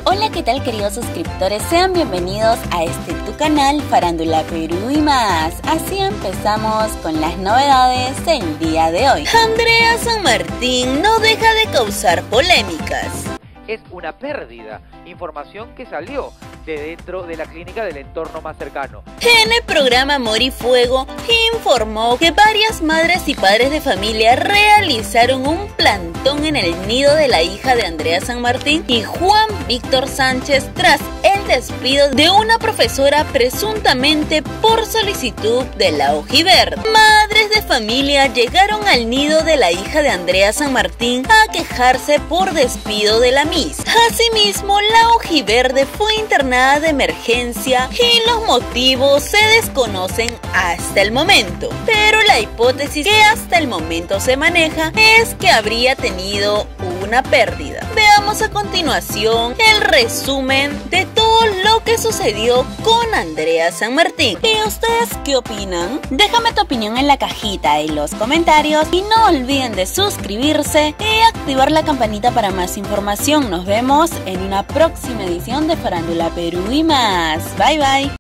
Hola, ¿qué tal, queridos suscriptores? Sean bienvenidos a tu canal Farándula Perú y más. Así empezamos con las novedades del día de hoy. Andrea San Martín no deja de causar polémicas. Es una pérdida, información que salió de dentro de la clínica del entorno más cercano. En el programa Amor y Fuego informó que varias madres y padres de familia realizaron un plantón en el nido de la hija de Andrea San Martín y Juan Víctor Sánchez tras el despido de una profesora presuntamente por solicitud de la Ojiverde. Madres de familia llegaron al nido de la hija de Andrea San Martín a quejarse por despido de la misma. Asimismo, la Ojiverde fue internada de emergencia y los motivos se desconocen hasta el momento, pero la hipótesis que hasta el momento se maneja es que habría tenido una pérdida. Veamos a continuación el resumen de todo lo que sucedió con Andrea San Martín. ¿Y ustedes qué opinan? Déjame tu opinión en la cajita en los comentarios y no olviden de suscribirse y activar la campanita para más información. Nos vemos en una próxima edición de Farándula Perú y más. Bye bye.